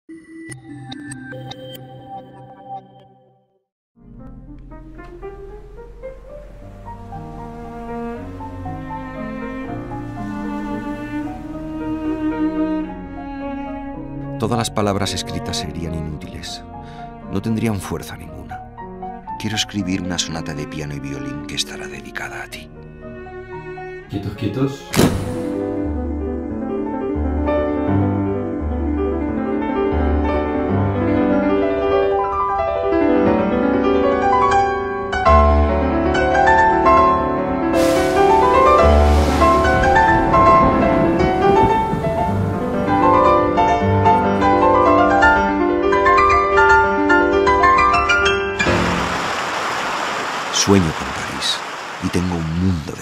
Todas las palabras escritas serían inútiles. No tendrían fuerza ninguna. Quiero escribir una sonata de piano y violín que estará dedicada a ti. Quietos, quietos. Sueño con París y tengo un mundo